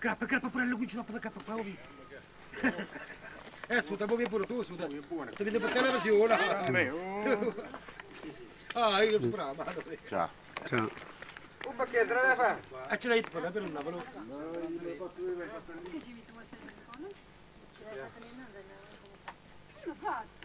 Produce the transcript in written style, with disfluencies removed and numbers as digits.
Grappa pure alla cucina per cappa qua. Scusa, poi pure tu, scusa. Ti vedi portare la versione. Ah, io sono bravo. Ciao. Ciao. Un pacchetto da fare. Ce l'hai per un lavoro. Che ci metto a essere con? Che la fatto?